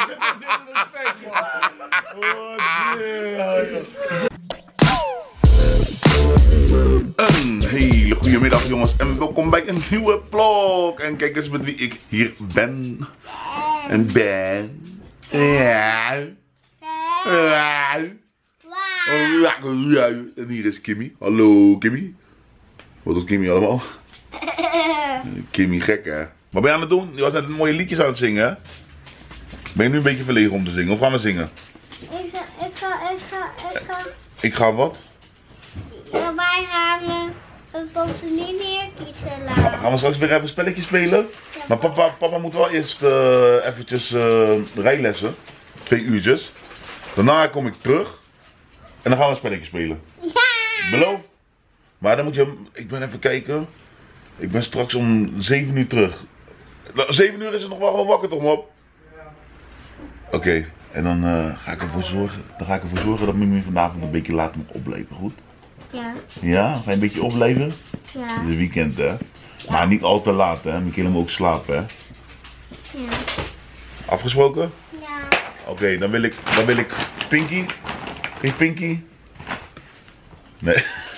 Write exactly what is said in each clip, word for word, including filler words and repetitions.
Een hele goede middag jongens en welkom bij een nieuwe vlog. En kijk eens met wie ik hier ben. En ben. Ja. Ja. En hier is Kimmy. Hallo Kimmy. Wat doet Kimmy allemaal? Kimmy gek hè. Wat ben je aan het doen? Je was net mooie liedjes aan het zingen hè? Ben je nu een beetje verlegen om te zingen? Of gaan we zingen? Ik ga, ik ga, ik ga, ik ga. Ik ga wat? Ja, wij gaan uh, een pantonine kiezen laten. Gaan we straks weer even spelletjes spelen? Ja, maar papa, papa moet wel eerst uh, eventjes uh, rijlessen. Twee uurtjes. Daarna kom ik terug. En dan gaan we een spelletje spelen. Ja! Beloofd? Maar dan moet je... Ik ben even kijken. Ik ben straks om zeven uur terug. zeven uur is het nog wel gewoon wakker toch mop? Ja. Oké. Okay. En dan uh, ga ik ervoor zorgen. Dan ga ik ervoor zorgen dat Mimi vanavond een beetje later mag opblijven. Goed? Ja. Ja? Ga je een beetje opblijven? Ja. Het is weekend hè? Ja. Maar niet al te laat hè? Michiel moet ook slapen hè? Ja. Afgesproken? Ja. Oké, okay, dan wil ik, dan wil ik Pinky. Is Pinky? Nee.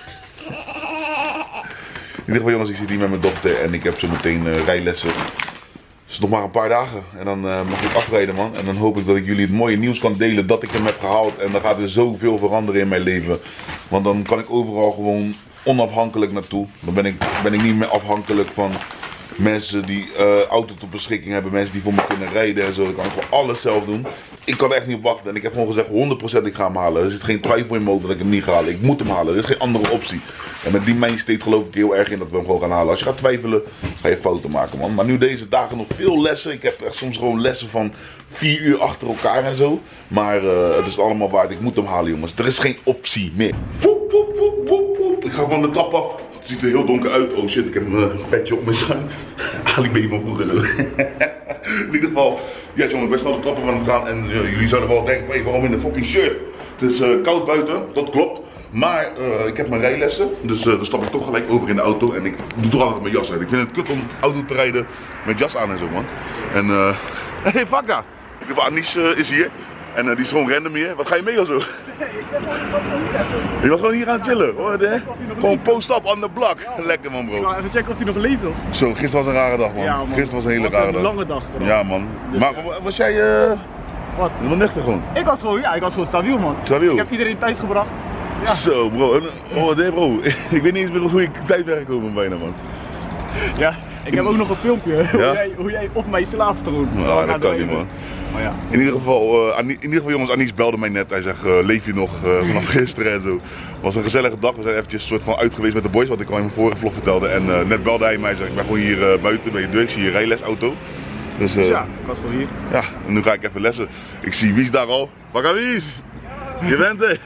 In ieder geval jongens, ik zit hier met mijn dochter en ik heb zo meteen uh, rijlessen. Het is nog maar een paar dagen en dan uh, mag ik afrijden man. En dan hoop ik dat ik jullie het mooie nieuws kan delen dat ik hem heb gehaald. En dan gaat er zoveel veranderen in mijn leven. Want dan kan ik overal gewoon onafhankelijk naartoe. Dan ben ik, ben ik niet meer afhankelijk van mensen die uh, auto tot beschikking hebben. Mensen die voor me kunnen rijden en zo. Dan kan ik gewoon alles zelf doen. Ik kan er echt niet op wachten. En ik heb gewoon gezegd honderd procent ik ga hem halen. Er zit geen twijfel in me over dat ik hem niet ga halen. Ik moet hem halen. Er is geen andere optie. En met die mindstate geloof ik heel erg in dat we hem gewoon gaan halen. Als je gaat twijfelen, ga je fouten maken man. Maar nu deze dagen nog veel lessen. Ik heb echt soms gewoon lessen van vier uur achter elkaar en zo. Maar uh, het is allemaal waard. Ik moet hem halen jongens. Er is geen optie meer. Woep, woep, woep, woep, woep. Ik ga van de trap af. Het ziet er heel donker uit. Oh shit, ik heb een uh, petje op mijn schuim. Ali baby van vroeger. In ieder geval, ja jongen, ik ben snel de trappen van het gaan. En uh, jullie zouden wel denken, hey, waarom in de fucking shirt? Het is uh, koud buiten, dat klopt. Maar uh, ik heb mijn rijlessen, dus uh, dan stap ik toch gelijk over in de auto en ik doe toch altijd mijn jas uit. Ik vind het kut om auto te rijden met jas aan en zo man. En uh, hey Vakka, Anis uh, is hier en uh, die is gewoon random hier. Wat ga je mee of zo? Nee, ik was gewoon hier even. Je was gewoon hier aan het chillen hoor, hè? Gewoon post-up on the block. Ja, lekker man bro. Ik wou even checken of hij nog leeft of. Zo, gisteren was een rare dag man. Ja, man. Gisteren was een hele was rare een dag. Een lange dag vooral. Ja man. Dus, maar uh, was jij uh, wat? Helemaal nuchter gewoon? Ik was gewoon, ja, ik was gewoon stabiel man. Stabiel? Ik heb iedereen thuis gebracht. Ja. Zo bro, oh nee bro, ik weet niet eens meer hoe ik thuis ben gekomen bijna man. Ja, ik heb ook nog een filmpje ja? hoe, jij, hoe jij op mij slaapt gewoon. Nou, dat kan niet man. Maar ja. In ieder geval, uh, in ieder geval jongens, Anis belde mij net, hij zegt uh, leef je nog uh, vanaf gisteren en zo. Het was een gezellige dag, we zijn eventjes soort van uit geweest met de boys, wat ik al in mijn vorige vlog vertelde. En uh, net belde hij mij, zegt ik ben gewoon hier uh, buiten bij je deur, ik zie je rijlesauto. Dus, uh, dus ja, ik was gewoon hier. Ja, en nu ga ik even lessen. Ik zie Wies daar al. Pakka Wies! Je bent er!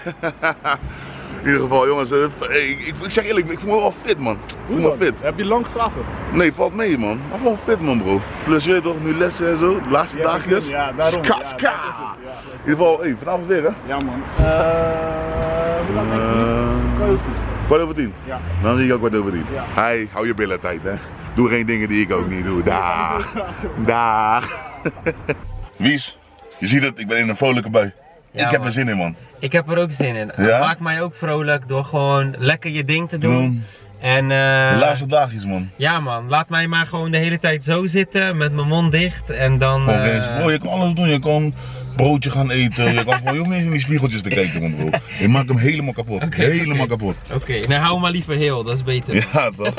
In ieder geval jongens, uh, ik, ik, ik zeg eerlijk, ik voel me wel fit man. Ik voel me fit. Heb je lang geslapen? Nee, valt mee man. Maar wel fit man bro. Plus je toch, nu lessen en zo, de laatste ja, dagjes. Ja, daarom. Ska, ja, ska. ja, in ieder geval, hey, vanavond weer hè? Ja man. Uh, hoe laat denk je? Kwart over tien. Kwart over tien? Ja. Dan zie ik ook kwart over tien. Ja. Hey, hou je billen tijd hè. Doe geen dingen die ik ook niet doe. Daag. Daag. Wies, je ziet het, ik ben in een vrolijke bui. Ja, ik heb man. er zin in man. Ik heb er ook zin in. Ja? Maak mij ook vrolijk door gewoon lekker je ding te doen. doen. En, uh, de laatste dagjes man. Ja man, laat mij maar gewoon de hele tijd zo zitten met mijn mond dicht en dan... Uh... Bro, je kan alles doen, je kan broodje gaan eten, je, kan gewoon, je hoeft niet eens in die spiegeltjes te kijken man bro. Je maakt hem helemaal kapot, okay, helemaal okay. kapot. Oké, okay, nou hou maar liever heel, dat is beter. Ja toch?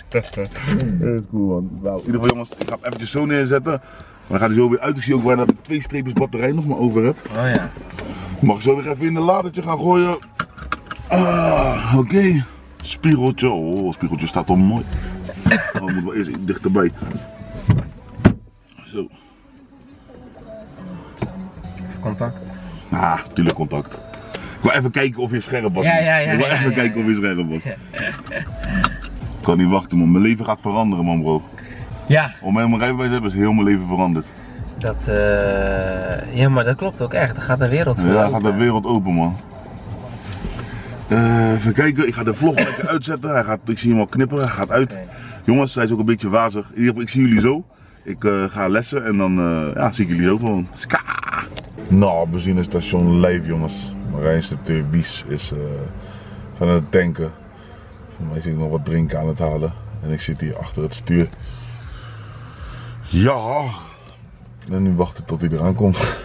Dat is cool man. Nou, in ieder geval jongens, ik ga hem eventjes zo neerzetten. Maar dan gaat hij zo weer uit, ik zie ook bijna dat ik twee streepjes batterij nog maar over heb. Oh ja. Ik mag zo weer even in de ladertje gaan gooien. Ah, oké. Okay. Spiegeltje, oh, spiegeltje staat al mooi. Oh, moet wel eerst dichterbij. Zo. Even contact. Ah, tuurlijk contact. Ik wil even kijken of je scherp was. Ja, ja, ja, ik wil ja, even ja, kijken ja, of je scherp was. Ik kan niet wachten man, mijn leven gaat veranderen man bro. Ja. Om mijn rijbewijs te hebben is heel mijn leven veranderd. Dat, uh... ja maar dat klopt ook echt, dan gaat de wereld voor Ja, open. gaat de wereld open man. Uh, even kijken, ik ga de vlog lekker uitzetten. Hij gaat, ik zie hem al knipperen, hij gaat uit. Okay. Jongens, hij is ook een beetje wazig. In ieder geval, ik zie jullie zo. Ik uh, ga lessen en dan uh, ja, zie ik jullie ook gewoon. Ska! Nou, benzinestation Lijf, jongens. Mijn instructeur Wies is uh, van het tanken. Voor mij zit ik nog wat drinken aan het halen. En ik zit hier achter het stuur. Ja. En nu wachten tot hij eraan komt.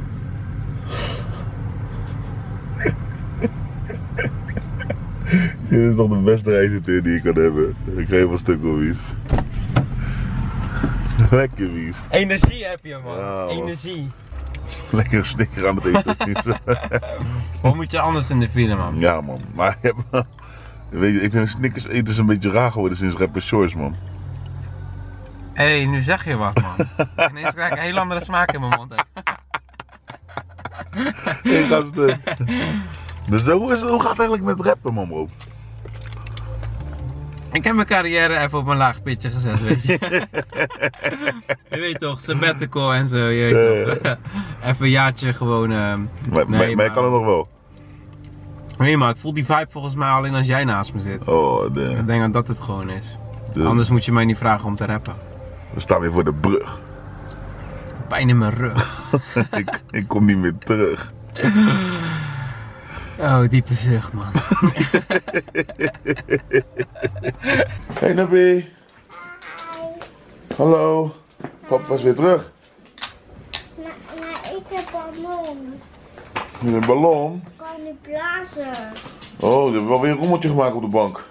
Dit is toch de beste rijinstructeur die ik kan hebben. Ik geef een stuk op Wies. Lekker Wies. Energie heb je man, Ja, man. energie. Lekker snicker aan het eten. Wat moet je anders in de file man? Ja man, maar je hebt, weet je, ik vind Snickers eten een beetje raar geworden sinds Rapper Shores man. Hé, hey, nu zeg je wat man. Ineens krijg ik een heel andere smaak in mijn mond. Hey, gasten. Dus hoe, is, hoe gaat het eigenlijk met rappen man bro? Ik heb mijn carrière even op een laag pitje gezet, weet je. Je weet toch, sabbatical en zo, je weet Ja, toch. Even een jaartje gewoon... Uh, Maar, nee, maar, maar je kan het nog wel. Nee maar ik voel die vibe volgens mij alleen als jij naast me zit. Oh, damn. Ik denk dat dat het gewoon is. Dus Anders moet je mij niet vragen om te rappen. we staan weer voor de brug. Pijn in mijn rug. ik, ik kom niet meer terug. Oh, diepe zucht man. Hey Nabi. Hallo. Papa is weer terug. Maar, maar ik heb een ballon. Met een ballon. Ik kan niet blazen. Oh, je hebt wel weer een rommeltje gemaakt op de bank.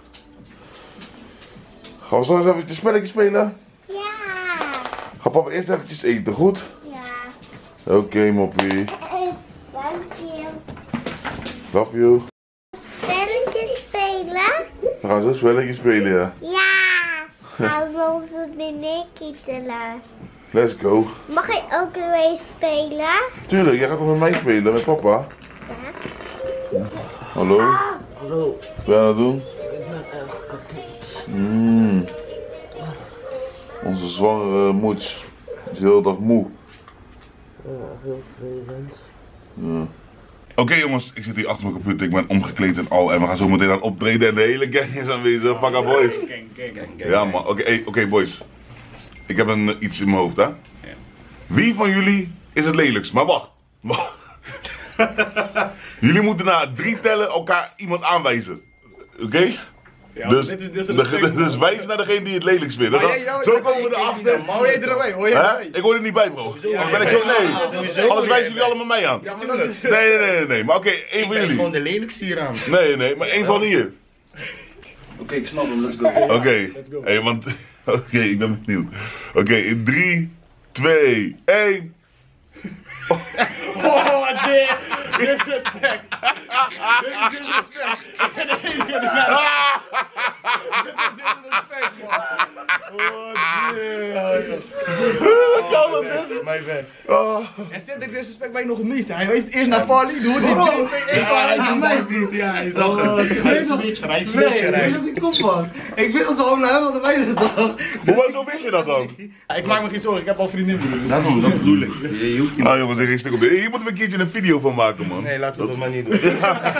Gaan we straks eventjes spelletje spelen? Ja. Ga papa eerst eventjes eten, goed? Ja. Oké, okay, moppie. Dank je. Love you. Spelletjes spelen? We gaan zo spelletje spelen, ja. Ja. Gaan we onze mini kietelen. Let's go. Mag ik ook weer spelen? Tuurlijk, jij gaat toch met mij spelen, met papa? Ja. Hallo? Hallo, Wat ben je aan het doen? ik ben echt kapot. Mm. Onze zwangere moeds. Die is de hele dag moe. Ja, heel vervelend. Ja. Oké okay, jongens, ik zit hier achter mijn computer, ik ben omgekleed en al en we gaan zo meteen aan het optreden en de hele gang is aanwezig. Pakka boys. Ja man, oké okay, hey, okay, boys. Ik heb een, uh, iets in mijn hoofd hè. Wie van jullie is het lelijkst? Maar wacht. wacht. Jullie moeten na drie tellen elkaar iemand aanwijzen. Oké? Okay? Ja, dus, dit is, dit is de, respect, dus wijs naar degene die het lelijkst vindt. Maar Dan- jij- jou- zo jij- komen we jij- erachter. Maar hoor jij erbij? Hoor jij Hè? erbij? Ik hoor er niet bij bro. Anders ben ik zo, nee. Anders wijzen jullie allemaal mij aan. Ja, maar dat is... Nee, nee, nee, nee, nee. Maar oké, okay, één Ik van ben jullie. gewoon de lelijkste hier aan. Nee, nee, maar één van hier. Oké, okay, ik snap hem, let's go. Oké, okay. Let's go. hey, want. Oké, okay, ik ben benieuwd. Oké, okay, in drie, twee, één. Oh, dit! Disrespect! Dit is disrespect! Ik ben de enige die naar... Dit is disrespect, man! Oh, dit! Kan dat dus? Mijn weg. Oh. En zit ik disrespect bij nog het meeste. Hij wijst eerst naar Farley, doe die drie, twee, één, hij naar mij. Ja, hij is al Hij is een beetje, hij is een beetje Nee, weet dat die kop van? Ik wil het gewoon naar hem, want wij zijn toch? Hoezo wist je dat dan? Ik maak me geen zorgen, ik heb al vriendinnen. Dus. Dat bedoel, dat bedoel ik. Je, je hoeft niet. Ah jongens, er is stuk op. Hier moeten we een keertje een video van maken man. Nee, laten we dat maar niet doen.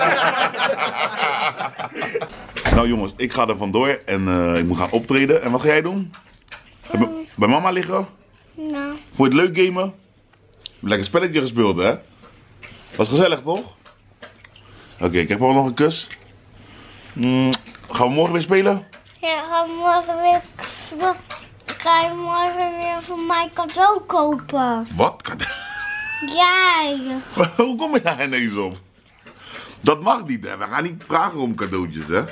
Nou jongens, ik ga er vandoor en uh, ik moet gaan optreden. En wat ga jij doen? Bij, bij mama liggen? Nou. Vond je het leuk gamen? Lekker spelletje gespeeld hè? Was gezellig toch? Oké, okay, ik heb al nog een kus. Mm, gaan we morgen weer spelen? Ja, ga morgen weer. Ga je morgen weer voor mij cadeau kopen? Wat? Kan- Jij. Hoe kom je daar ineens op? Dat mag niet hè, we gaan niet vragen om cadeautjes hè.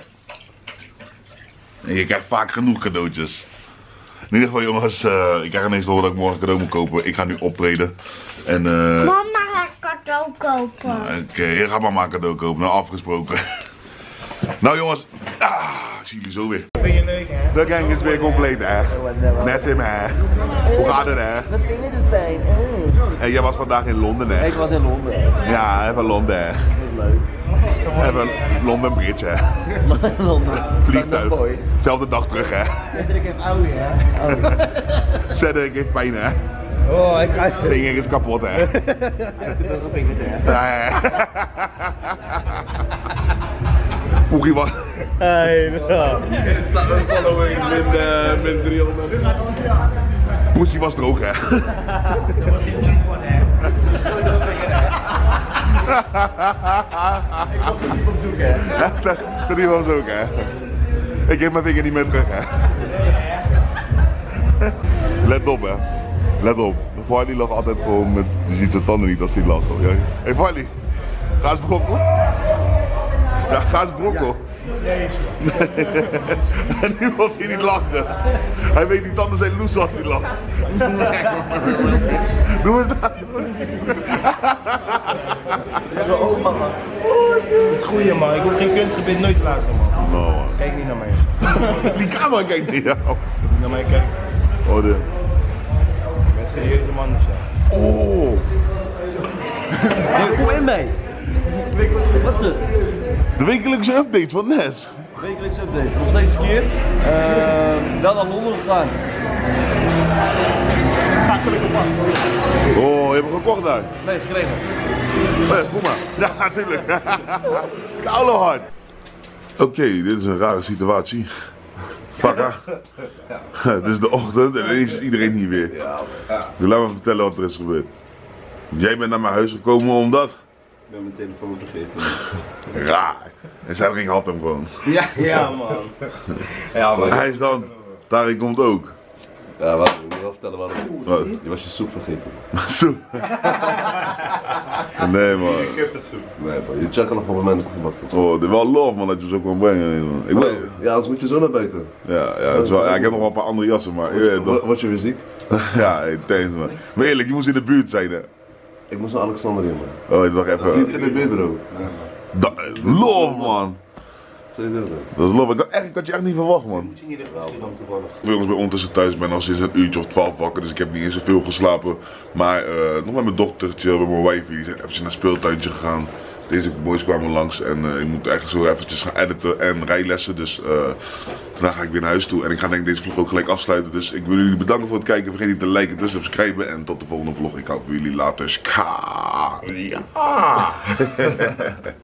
En je krijgt vaak genoeg cadeautjes. In ieder geval jongens, uh, ik krijg ineens door dat ik morgen een cadeau moet kopen. Ik ga nu optreden. En uh... Mama gaat cadeau kopen. Oké, okay, je gaat mama een cadeau kopen, nou afgesproken. Nou jongens, ah, ik zie jullie zo weer. Vind je leuk, hè? De gang is weer compleet hè. Nessim hè. Hoe gaat het hè? Mijn vinger doet pijn. En jij was vandaag in Londen hè? Ik was in Londen. Ja, even Londen hè. Leuk. Even Londen Bridge hè. Londen. Vliegtuig. Zelfde dag terug hè. Cedric heeft ouwe, hè? Cedric heeft pijn hè. Oh, ik krijg Vinger is kapot hè. Ja, ja. Poegie was... Hey, no. Following min, uh, min driehonderd. Poesie was droog hè. Dat was die cheese one, hè? was er niet op zoek, hè? dat, dat die was ook, hè. Ik geef mijn vinger niet meer terug, hè. Let op, hè. Let op. Farley lag altijd gewoon met... Je ziet zijn tanden niet als hij lacht. Hé hey Farley, ga eens brokkel. Ja, ga eens brokkel. Nee, is En nu wil hij niet lachen. Hij weet die tanden zijn loes als hij lacht. Doe eens dat. Ja, oh mama. Dat is goeie man, ik hoef geen kunstgebied nooit te laten man. No, man. Kijk niet naar mij. Die camera kijkt niet naar jou. Niet naar mij kijken. Oh, de. Ik ben een serieuze man, dus ja. Oh. Hey, kom in mee. Wat is het? De wekelijkse update van Nes. Wekelijks update. Nog steeds skiën. Uh, wel naar Londen gegaan. Schakelijk op pas. Oh, je hebt hem gekocht daar. Nee, gekregen. Oh ja, kom maar. Ja, natuurlijk. Koude hard. Oké, okay, dit is een rare situatie. Fakka. Het is de ochtend en ineens is iedereen hier weer. Dus laat me vertellen wat er is gebeurd. Jij bent naar mijn huis gekomen omdat? Ik ben mijn telefoon vergeten. Raar. En zij had hem gewoon. Ja, Ja man. ja maar... Hij is dan. Tari komt ook. Ja, wacht, ik moet wel vertellen waarom. Wat? Je was je soep vergeten. Zo. Nee man. Nee man, je checkt nog op het moment de koffiebak komt. Oh, dit is wel love man dat je zo kan brengen. Ik ben... Ja, anders moet je zo naar buiten. Ja, ja, het is wel... ja, ik heb nog wel een paar andere jassen, maar je weet toch. Word je weer ziek? Ja, hey, thanks man. Maar eerlijk, je moest in de buurt zijn hè. Ik moest naar Alexandrië man. Oh, ik dacht Dat is niet even... in de buurt bro. Dat is love man. Sowieso bro. Dat is love. Ik had, echt, ik had je echt niet verwacht man. Ik ben ondertussen thuis ben al sinds een uurtje of twaalf wakker, dus ik heb niet eens zoveel geslapen. Maar uh, nog met mijn dochtertje, met mijn wifey, die zijn eventjes naar het speeltuintje gegaan. Deze boys kwamen langs en uh, ik moet eigenlijk zo eventjes gaan editen en rijlessen. Dus uh, daarna ga ik weer naar huis toe en ik ga denk ik deze vlog ook gelijk afsluiten. Dus ik wil jullie bedanken voor het kijken. Vergeet niet te liken, te subscriben en tot de volgende vlog. Ik hou van jullie later. Ska. Ja.